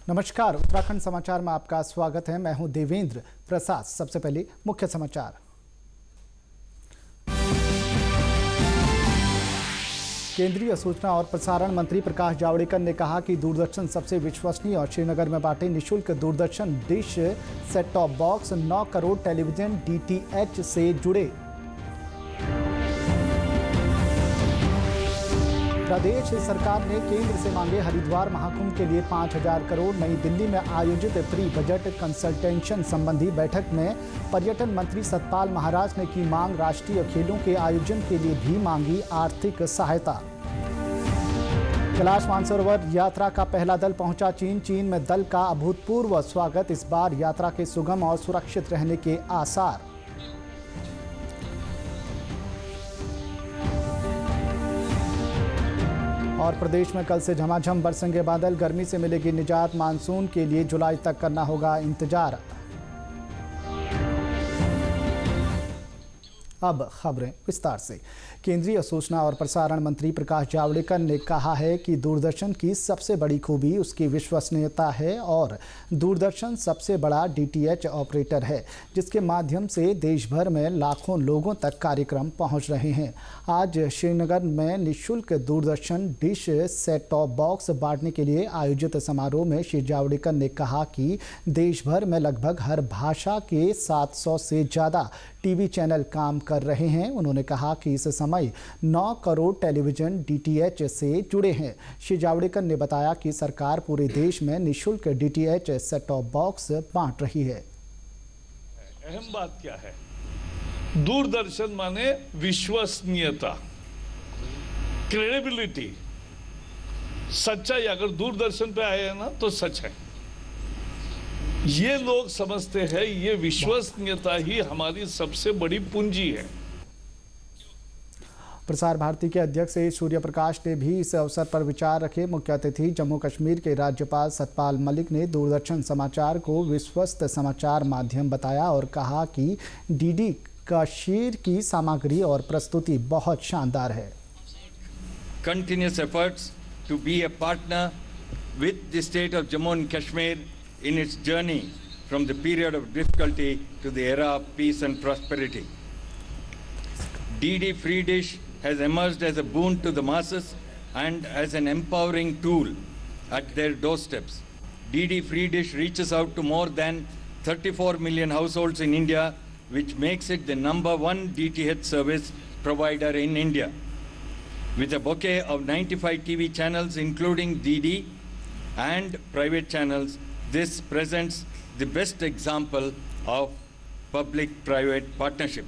नमस्कार, उत्तराखंड समाचार में आपका स्वागत है। मैं हूं देवेंद्र प्रसाद। सबसे पहले मुख्य समाचार। केंद्रीय सूचना और प्रसारण मंत्री प्रकाश जावड़ेकर ने कहा कि दूरदर्शन सबसे विश्वसनीय और श्रीनगर में बांटे निःशुल्क Doordarshan dish set top box 9 crore television DTH से जुड़े। प्रदेश सरकार ने केंद्र से मांगे हरिद्वार महाकुंभ के लिए 5,000 करोड़। नई दिल्ली में आयोजित प्री बजट कंसल्टेशन संबंधी बैठक में पर्यटन मंत्री सतपाल महाराज ने की मांग। राष्ट्रीय खेलों के आयोजन के लिए भी मांगी आर्थिक सहायता। कैलाश मानसरोवर यात्रा का पहला दल पहुंचा चीन में दल का अभूतपूर्व स्वागत। इस बार यात्रा के सुगम और सुरक्षित रहने के आसार। और प्रदेश में कल से झमाझम बरसेंगे बादल। गर्मी से मिलेगी निजात। मानसून के लिए जुलाई तक करना होगा इंतजार। अब खबरें विस्तार से। केंद्रीय सूचना और प्रसारण मंत्री प्रकाश जावड़ेकर ने कहा है कि दूरदर्शन की सबसे बड़ी खूबी उसकी विश्वसनीयता है और दूरदर्शन सबसे बड़ा DTH ऑपरेटर है, जिसके माध्यम से देश भर में लाखों लोगों तक कार्यक्रम पहुंच रहे हैं। आज श्रीनगर में निःशुल्क Doordarshan dish set top box बांटने के लिए आयोजित समारोह में श्री जावड़ेकर ने कहा कि देश भर में लगभग हर भाषा के 700 से ज़्यादा टीवी चैनल काम कर रहे हैं। उन्होंने कहा कि इस समय 9 करोड़ टेलीविजन DTH से जुड़े हैं। श्री जावड़ेकर ने बताया कि सरकार पूरे देश में निःशुल्क DTH सेट टॉप बॉक्स बांट रही है। अहम बात क्या है? दूरदर्शन माने विश्वसनीयता, क्रेडिबिलिटी, सच्चाई। अगर दूरदर्शन पे आए हैं ना तो सच है। ये लोग समझते हैं ये विश्वसनीयता ही हमारी सबसे बड़ी पूंजी है। प्रसार भारती के अध्यक्ष सूर्य प्रकाश ने भी इस अवसर पर विचार रखे। मुख्य अतिथि जम्मू कश्मीर के राज्यपाल सतपाल मलिक ने दूरदर्शन समाचार को विश्वस्त समाचार माध्यम बताया और कहा कि DD कश्मीर की सामग्री और प्रस्तुति बहुत शानदार है। Continuous efforts to be a partner with the state of Jammu and Kashmir in its journey from the period of difficulty to the era of peace and prosperity. DD Free Dish has emerged as a boon to the masses and as an empowering tool at their doorsteps. DD Free Dish reaches out to more than 34 million households in India, which makes it the #1 DTH service provider in India. With a bouquet of 95 TV channels, including DD and private channels, this presents the best example of public-private partnership.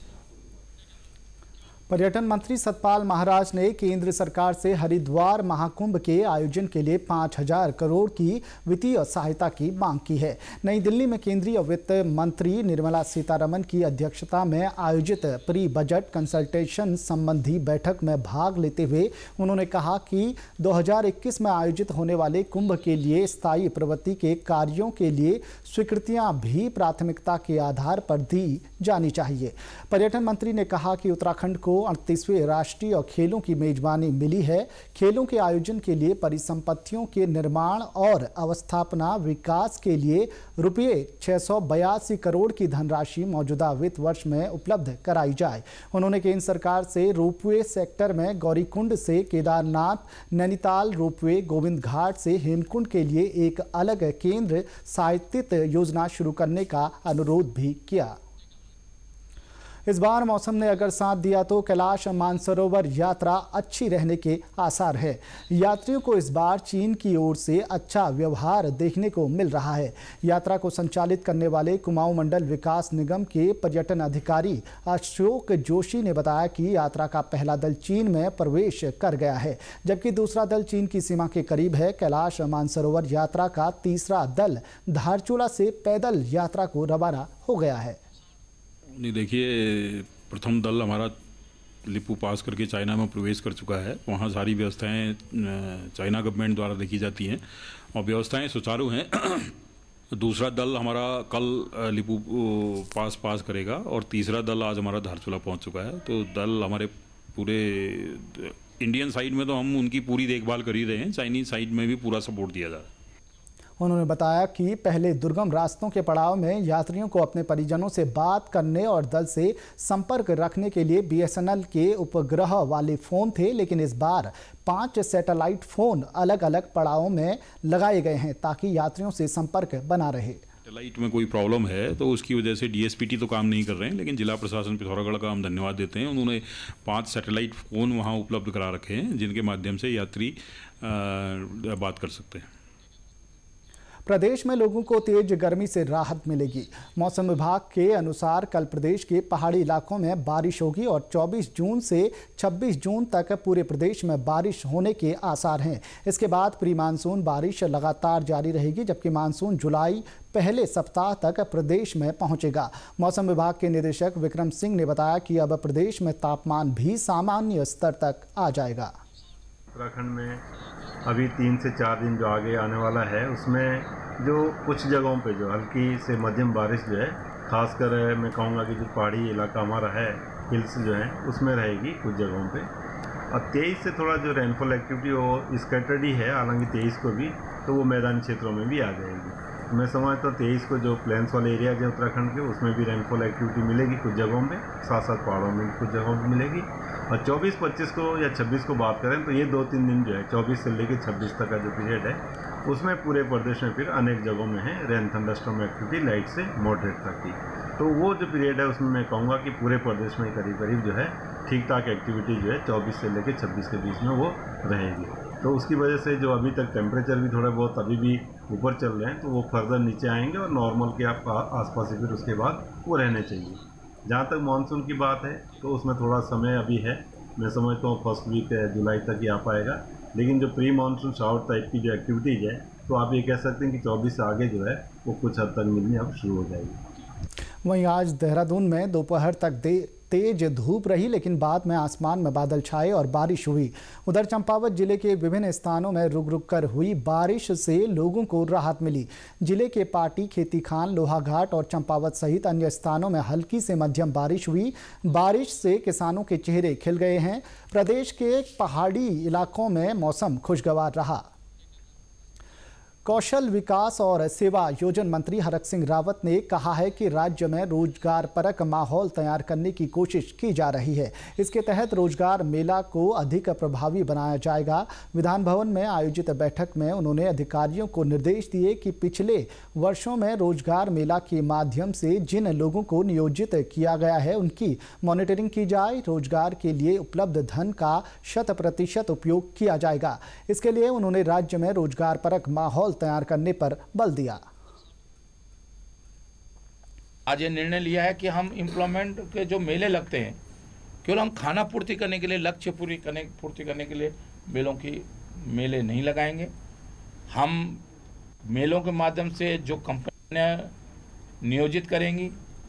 पर्यटन मंत्री सतपाल महाराज ने केंद्र सरकार से हरिद्वार महाकुंभ के आयोजन के लिए 5,000 करोड़ की वित्तीय सहायता की मांग की है। नई दिल्ली में केंद्रीय वित्त मंत्री निर्मला सीतारमण की अध्यक्षता में आयोजित प्री बजट कंसल्टेशन संबंधी बैठक में भाग लेते हुए उन्होंने कहा कि 2021 में आयोजित होने वाले कुंभ के लिए स्थायी प्रवृत्ति के कार्यों के लिए स्वीकृतियां भी प्राथमिकता के आधार पर दी जानी चाहिए। पर्यटन मंत्री ने कहा कि उत्तराखंड को 38वें राष्ट्रीय खेलों की मेजबानी मिली है। खेलों के आयोजन के लिए परिसंपत्तियों के निर्माण और अवस्थापना विकास के लिए रुपये 682 करोड़ की धनराशि मौजूदा वित्त वर्ष में उपलब्ध कराई जाए। उन्होंने केंद्र सरकार से रोपवे सेक्टर में गौरीकुंड से केदारनाथ, नैनीताल रोपवे, गोविंद घाट से हेमकुंड के लिए एक अलग केंद्र सहायतित योजना शुरू करने का अनुरोध भी किया। इस बार मौसम ने अगर साथ दिया तो कैलाश मानसरोवर यात्रा अच्छी रहने के आसार है। यात्रियों को इस बार चीन की ओर से अच्छा व्यवहार देखने को मिल रहा है। यात्रा को संचालित करने वाले कुमाऊं मंडल विकास निगम के पर्यटन अधिकारी अशोक जोशी ने बताया कि यात्रा का पहला दल चीन में प्रवेश कर गया है, जबकि दूसरा दल चीन की सीमा के करीब है। कैलाश मानसरोवर यात्रा का तीसरा दल धारचूला से पैदल यात्रा को रवाना हो गया है। नहीं, देखिए, प्रथम दल हमारा लिपू पास करके चाइना में प्रवेश कर चुका है। वहाँ सारी व्यवस्थाएं चाइना गवर्नमेंट द्वारा देखी जाती हैं और व्यवस्थाएं सुचारू हैं। दूसरा दल हमारा कल लिपू पास करेगा और तीसरा दल आज हमारा धारचूला पहुँच चुका है। तो दल हमारे पूरे इंडियन साइड में तो हम उनकी पूरी देखभाल कर ही रहे हैं, चाइनीज साइड में भी पूरा सपोर्ट दिया जा रहा है। उन्होंने बताया कि पहले दुर्गम रास्तों के पड़ाव में यात्रियों को अपने परिजनों से बात करने और दल से संपर्क रखने के लिए BSNL के उपग्रह वाले फ़ोन थे, लेकिन इस बार 5 सैटेलाइट फ़ोन अलग अलग पड़ावों में लगाए गए हैं ताकि यात्रियों से संपर्क बना रहे। सैटेलाइट में कोई प्रॉब्लम है तो उसकी वजह से DSPT तो काम नहीं कर रहे हैं, लेकिन जिला प्रशासन पिथौरागढ़ का हम धन्यवाद देते हैं। उन्होंने 5 सैटेलाइट फ़ोन वहाँ उपलब्ध करा रखे हैं जिनके माध्यम से यात्री बात कर सकते हैं। प्रदेश में लोगों को तेज गर्मी से राहत मिलेगी। मौसम विभाग के अनुसार कल प्रदेश के पहाड़ी इलाकों में बारिश होगी और 24 जून से 26 जून तक पूरे प्रदेश में बारिश होने के आसार हैं। इसके बाद प्री मानसून बारिश लगातार जारी रहेगी, जबकि मानसून जुलाई पहले सप्ताह तक प्रदेश में पहुंचेगा। मौसम विभाग के निदेशक विक्रम सिंह ने बताया कि अब प्रदेश में तापमान भी सामान्य स्तर तक आ जाएगा। उत्तराखंड में अभी 3 से 4 दिन जो आगे आने वाला है उसमें जो कुछ जगहों पे जो हल्की से मध्यम बारिश जो है, खासकर मैं कहूँगा कि जो पहाड़ी इलाका हमारा है, हिल्स जो है उसमें रहेगी कुछ जगहों पे। और 23 से थोड़ा जो रेनफॉल एक्टिविटी वो स्कैटर्ड ही है, हालांकि 23 को भी तो वो मैदानी क्षेत्रों में भी आ जाएगी। मैं समझता हूँ 23 को जो प्लेन्स वाले एरिया है उत्तराखंड के उसमें भी रेनफॉल एक्टिविटी मिलेगी कुछ जगहों में, साथ साथ पहाड़ों में कुछ जगहों में मिलेगी। और 24-25 को या 26 को बात करें तो ये 2-3 दिन जो है 24 से लेकर 26 तक का जो पीरियड है उसमें पूरे प्रदेश में फिर अनेक जगहों में है रेन थंडरस्टॉर्म एक्टिविटी लाइट से मॉडरेट तक की। तो वो जो पीरियड है उसमें मैं कहूँगा कि पूरे प्रदेश में करीब करीब जो है ठीक ठाक एक्टिविटी जो है 24 से लेकर 26 के बीच में वो रहेगी। तो उसकी वजह से जो अभी तक टेम्परेचर भी थोड़े बहुत अभी भी ऊपर चल रहे हैं तो वो फर्दर नीचे आएंगे और नॉर्मल के आसपास ही फिर उसके बाद वो रहने चाहिए। जहाँ तक मानसून की बात है तो उसमें थोड़ा समय अभी है, मैं समझता हूँ फर्स्ट वीक जुलाई तक ही आ पाएगा। लेकिन जो प्री मानसून शावर टाइप की जो एक्टिविटीज़ है तो आप ये कह सकते हैं कि 24 से आगे जो है वो कुछ हद तक मिलनी अब शुरू हो जाएगी। वहीं आज देहरादून में दोपहर तक तेज धूप रही, लेकिन बाद में आसमान में बादल छाए और बारिश हुई। उधर चंपावत जिले के विभिन्न स्थानों में रुक रुक कर हुई बारिश से लोगों को राहत मिली। जिले के पाटी, खेती खान, लोहाघाट और चंपावत सहित अन्य स्थानों में हल्की से मध्यम बारिश हुई। बारिश से किसानों के चेहरे खिल गए हैं। प्रदेश के पहाड़ी इलाकों में मौसम खुशगवार रहा। कौशल विकास और सेवा योजन मंत्री हरक सिंह रावत ने कहा है कि राज्य में रोजगार परक माहौल तैयार करने की कोशिश की जा रही है। इसके तहत रोजगार मेला को अधिक प्रभावी बनाया जाएगा। विधान भवन में आयोजित बैठक में उन्होंने अधिकारियों को निर्देश दिए कि पिछले वर्षों में रोजगार मेला के माध्यम से जिन लोगों को नियोजित किया गया है उनकी मॉनिटरिंग की जाए। रोजगार के लिए उपलब्ध धन का 100% उपयोग किया जाएगा। इसके लिए उन्होंने राज्य में रोजगार परक माहौल तैयार करने पर बल दिया। आज ये निर्णय लिया है कि हम एम्प्लॉयमेंट के जो मेले लगते हैं केवल हम खाना पूर्ति करने के लिए, लक्ष्य पूर्ति करने के लिए मेले नहीं लगाएंगे। हम मेलों के माध्यम से जो कंपनियां नियोजित करेंगी,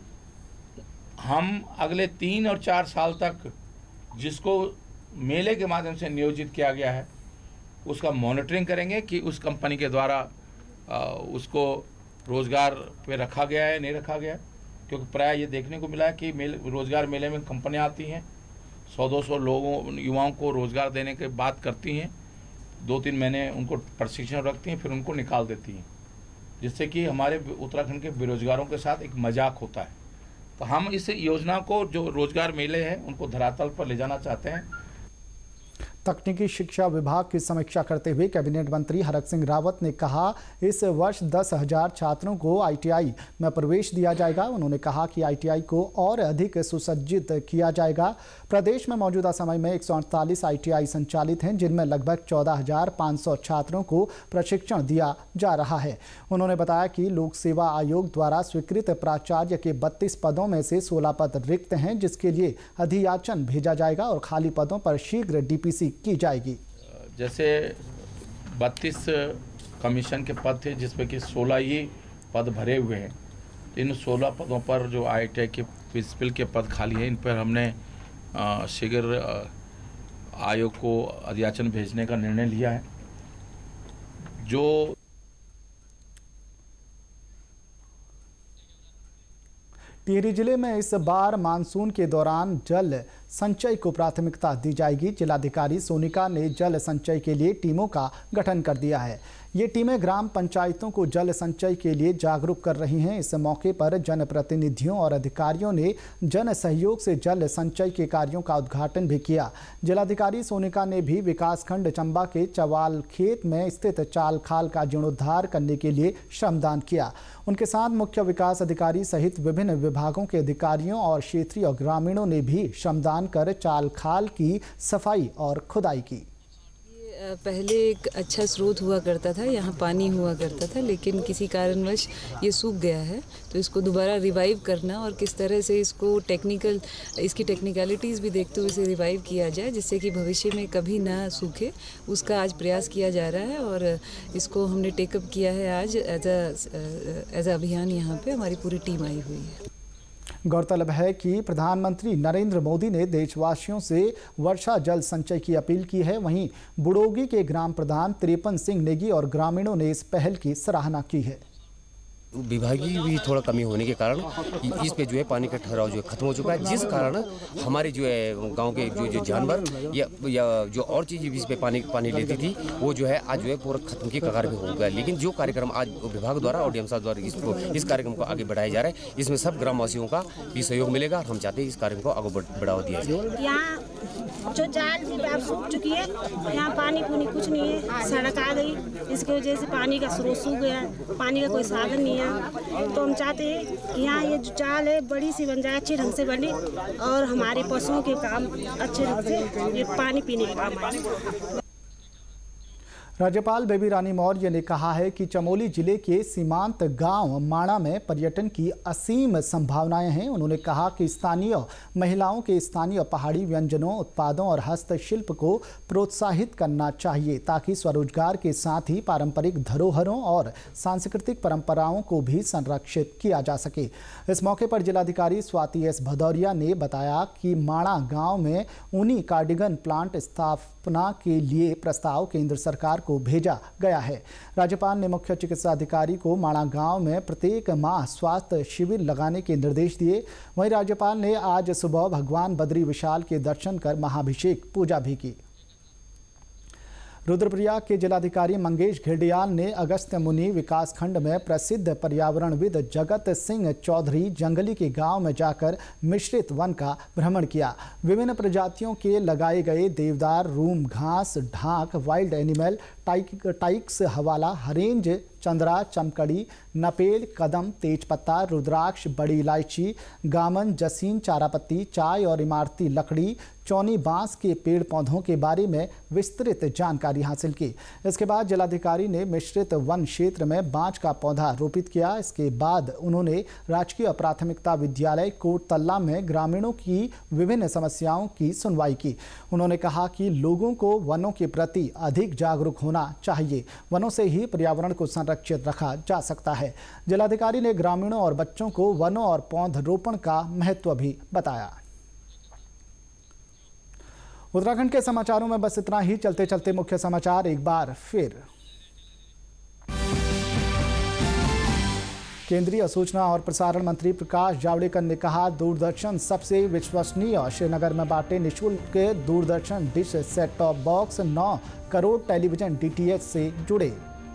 हम अगले 3 और 4 साल तक जिसको मेले के माध्यम से नियोजित किया गया है उसका मॉनिटरिंग करेंगे कि उस कंपनी के द्वारा उसको रोज़गार पे रखा गया है, नहीं रखा गया। क्योंकि प्राय ये देखने को मिला है कि रोज़गार मेले में कंपनियां आती हैं, 100-200 लोगों युवाओं को रोज़गार देने की बात करती हैं, 2-3 महीने उनको प्रशिक्षण रखती हैं, फिर उनको निकाल देती हैं, जिससे कि हमारे उत्तराखंड के बेरोजगारों के साथ एक मजाक होता है। तो हम इस योजना को, जो रोज़गार मेले हैं, उनको धरातल पर ले जाना चाहते हैं। तकनीकी शिक्षा विभाग की समीक्षा करते हुए कैबिनेट मंत्री हरक सिंह रावत ने कहा, इस वर्ष 10,000 छात्रों को ITI में प्रवेश दिया जाएगा। उन्होंने कहा कि ITI को और अधिक सुसज्जित किया जाएगा। प्रदेश में मौजूदा समय में 148 ITI संचालित हैं, जिनमें लगभग 14,500 छात्रों को प्रशिक्षण दिया जा रहा है। उन्होंने बताया कि लोक सेवा आयोग द्वारा स्वीकृत प्राचार्य के 32 पदों में से 16 पद रिक्त हैं, जिसके लिए अधियाचन भेजा जाएगा और खाली पदों पर शीघ्र DPC की जाएगी। जैसे 32 कमीशन के पद थे जिसमें कि 16 ही पद भरे हुए हैं। इन 16 पदों पर जो ITI के प्रिंसिपल के पद खाली हैं, इन पर हमने शीघ्र आयोग को अधियाचन भेजने का निर्णय लिया है। जो टिहरी जिले में इस बार मानसून के दौरान जल संचय को प्राथमिकता दी जाएगी। जिलाधिकारी सोनिका ने जल संचय के लिए टीमों का गठन कर दिया है। ये टीमें ग्राम पंचायतों को जल संचय के लिए जागरूक कर रही हैं। इस मौके पर जनप्रतिनिधियों और अधिकारियों ने जन सहयोग से जल संचय के कार्यों का उद्घाटन भी किया। जिलाधिकारी सोनिका ने भी विकासखंड चंबा के चवाल खेत में स्थित चाल खाल का जीर्णोद्धार करने के लिए श्रमदान किया। उनके साथ मुख्य विकास अधिकारी सहित विभिन्न विभागों के अधिकारियों और क्षेत्रीय और ग्रामीणों ने भी श्रमदान कर चाल खाल की सफाई और खुदाई की। पहले एक अच्छा स्रोत हुआ करता था, यहाँ पानी हुआ करता था, लेकिन किसी कारणवश ये सूख गया है। तो इसको दोबारा रिवाइव करना और किस तरह से इसको इसकी टेक्निकलिटीज़ भी देखते हुए इसे रिवाइव किया जाए, जिससे कि भविष्य में कभी ना सूखे, उसका आज प्रयास किया जा रहा है। और इसको हमने टेकअप किया है आज एज अ अभियान। यहाँ पे हमारी पूरी टीम आई हुई है। गौरतलब है कि प्रधानमंत्री नरेंद्र मोदी ने देशवासियों से वर्षा जल संचय की अपील की है। वहीं बुडोगी के ग्राम प्रधान त्रिपन सिंह नेगी और ग्रामीणों ने इस पहल की सराहना की है। विभागीय भी थोड़ा कमी होने के कारण इस पे जो है पानी का ठहराव जो है खत्म हो चुका है, जिस कारण हमारे जो है गांव के जो जानवर या जो और चीज़ इस पे पानी लेती थी वो जो है आज जो है पूरा खत्म की कगार पे हो गया। लेकिन जो कार्यक्रम आज विभाग द्वारा और डीएम साहब द्वारा इस कार्यक्रम को आगे बढ़ाया जा रहा है, इसमें सब ग्रामवासियों का भी सहयोग मिलेगा। हम चाहते हैं इस कार्यक्रम को आगे बढ़ावा दिया जाए। यहाँ जो जाल भी सूख चुकी है, यहाँ पानी कुछ नहीं है, सड़क आ गई, इसकी वजह से पानी का स्रोत सूख गया, पानी का कोई साधन नहीं है। तो हम चाहते हैं कि यहाँ ये जो चाल है बड़ी सी बन जाए, अच्छे ढंग से बने और हमारे पशुओं के काम अच्छे ढंग से ये पानी पीने के काम आए। राज्यपाल बेबी रानी मौर्य ने कहा है कि चमोली जिले के सीमांत गांव माणा में पर्यटन की असीम संभावनाएं हैं। उन्होंने कहा कि स्थानीय महिलाओं के स्थानीय पहाड़ी व्यंजनों, उत्पादों और हस्तशिल्प को प्रोत्साहित करना चाहिए, ताकि स्वरोजगार के साथ ही पारंपरिक धरोहरों और सांस्कृतिक परंपराओं को भी संरक्षित किया जा सके। इस मौके पर जिलाधिकारी स्वाति एस भदौरिया ने बताया कि माणा गाँव में ऊनी कार्डिगन प्लांट स्थापना के लिए प्रस्ताव केंद्र सरकार को भेजा गया है। राज्यपाल ने मुख्य चिकित्सा अधिकारी को माणा गांव में प्रत्येक माह स्वास्थ्य शिविर लगाने के निर्देश दिए। वहीं राज्यपाल ने आज सुबह भगवान बद्री विशाल के दर्शन कर महाभिषेक पूजा भी की। रुद्रप्रयाग के जिलाधिकारी मंगेश घिल्डियाल ने अगस्त्य मुनि विकासखंड में प्रसिद्ध पर्यावरणविद जगत सिंह चौधरी जंगली के गांव में जाकर मिश्रित वन का भ्रमण किया। विभिन्न प्रजातियों के लगाए गए देवदार, रूम घास, ढाक, वाइल्ड एनिमल, टाइक्स, हवाला, हरेंज, चंद्रा, चमकड़ी, नपेल, कदम, तेजपत्ता, रुद्राक्ष, बड़ी इलायची, गामन, जसीन, चारापत्ती, चाय और इमारती लकड़ी, चौनी बांस के पेड़ पौधों के बारे में विस्तृत जानकारी हासिल की। इसके बाद जिलाधिकारी ने मिश्रित वन क्षेत्र में बांज का पौधा रोपित किया। इसके बाद उन्होंने राजकीय प्राथमिकता विद्यालय कोटतल्ला में ग्रामीणों की विभिन्न समस्याओं की सुनवाई की। उन्होंने कहा कि लोगों को वनों के प्रति अधिक जागरूक होना चाहिए। वनों से ही पर्यावरण को संरक्षित रखा जा सकता है। जिलाधिकारी ने ग्रामीणों और बच्चों को वनों और पौधरोपण का महत्व भी बताया। उत्तराखंड के समाचारों में बस इतना ही। चलते चलते मुख्य समाचार एक बार फिर। केंद्रीय सूचना और प्रसारण मंत्री प्रकाश जावड़ेकर ने कहा, दूरदर्शन सबसे विश्वसनीय। श्रीनगर में बांटे निःशुल्क Doordarshan dish set top box. 9 crore television DTH से जुड़े।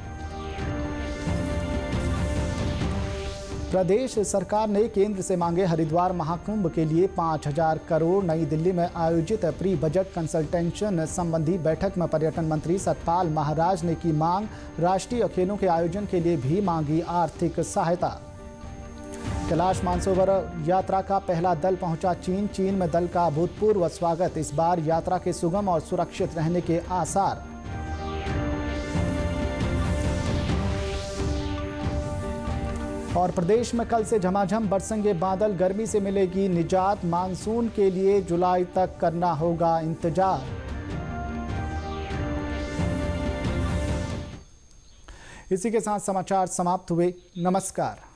प्रदेश सरकार ने केंद्र से मांगे हरिद्वार महाकुंभ के लिए 5000 करोड़। नई दिल्ली में आयोजित प्री बजट कंसल्टेशन संबंधी बैठक में पर्यटन मंत्री सतपाल महाराज ने की मांग। राष्ट्रीय खेलों के आयोजन के लिए भी मांगी आर्थिक सहायता। कैलाश मानसरोवर यात्रा का पहला दल पहुंचा चीन। चीन में दल का अभूतपूर्व स्वागत। इस बार यात्रा के सुगम और सुरक्षित रहने के आसार। और प्रदेश में कल से झमाझम बरसेंगे बादल। गर्मी से मिलेगी निजात। मानसून के लिए जुलाई तक करना होगा इंतजार। इसी के साथ समाचार समाप्त हुए। नमस्कार।